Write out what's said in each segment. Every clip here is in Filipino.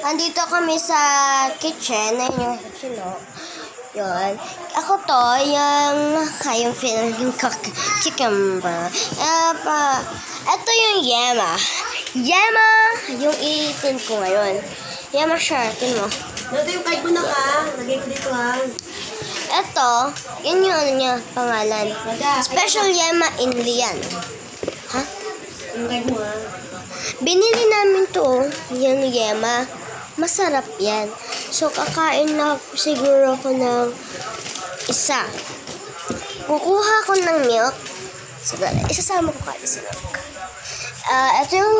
Andito kami sa kitchen. Ayun yung kitchen, no? Yun. Ako to, yung chicken ba? Ito yung yema. Yema! Yung iitin ko ngayon. Yema siya. Ito mo. Ito yung kahit mo na ka. Lagay ko dito ha. Ito, yun yung ano niya, pangalan. Special yema Indian. Ha? Yung kahit mo ha. Binili namin to, yung yema. Masarap yan. So, kakain na siguro ko ng isa. Kukuha ko ng milk. Siguro, isasama ko kayo sa milk. Ito yung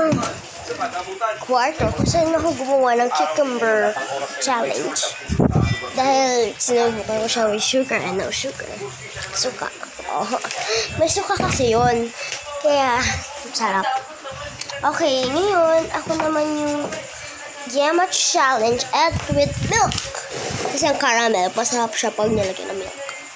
kwarto kung saan ako gumawa ng cucumber challenge. Dahil sinubukan ko siya with sugar and no sugar. Suka. Oh. May suka kasi yun. Kaya, sarap. Okay, ngayon, ako naman yung yema challenge and with milk. Kasi ang caramel, pasarap siya pag nilagyan ng milk.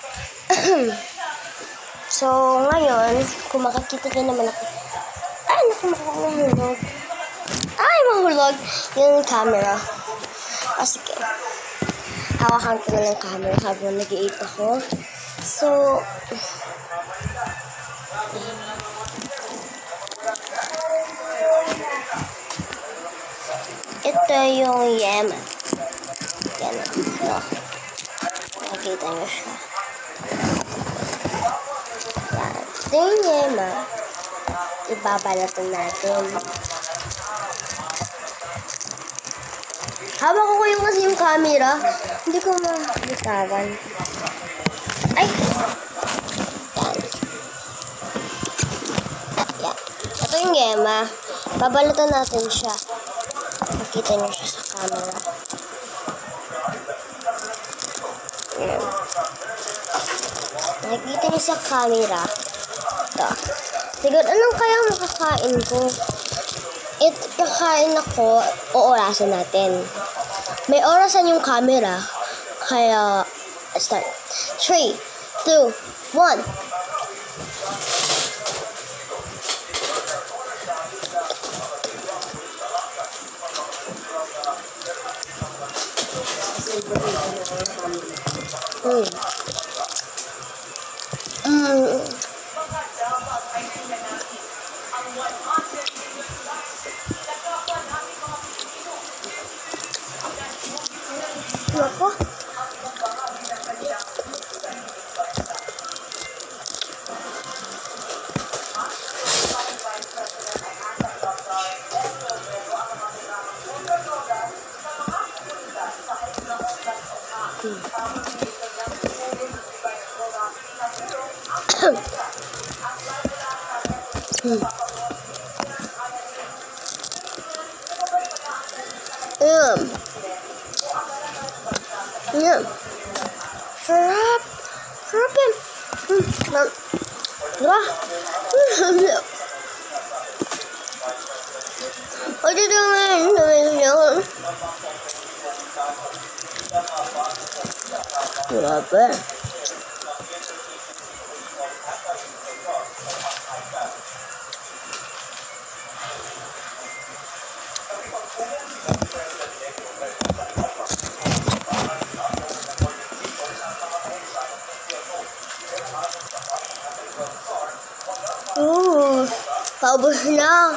So, ngayon, kung makakita kayo naman ako, ay, naku, mahulog. Ay, mahulog yung camera. Sige. Hawakan ko na ng camera habang nag-i-eat ako. So, ito yung yema. Yan. No. Nakikita nyo siya. Yan. Ito yung yema. Ibabalatan natin. Hawak ko yung kasi yung camera. Hindi ko mabitawan. Ay! Yan. Yan. Ito yung yema. Babalatan natin siya. Makita niyo siya sa camera. Ayan. Nakikita niyo sa camera. Ito. Siguro, anong kaya makakain ko? Kakain ako, oorasan natin. May orasan yung camera. Kaya, start. 3, 2, 1. Nako. Yan. Sarap. Sarap yan. Diba? O, dito ngayon. Grabe. Paubos na.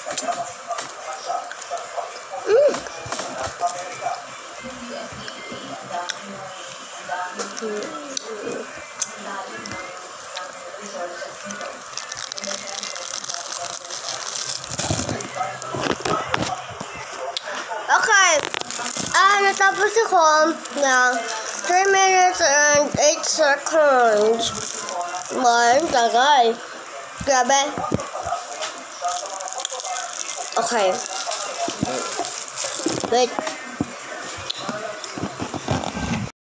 Okay. Natapos ako ng 3 minutes and 8 seconds. Man, tagal. Grabe. Okay. Wait.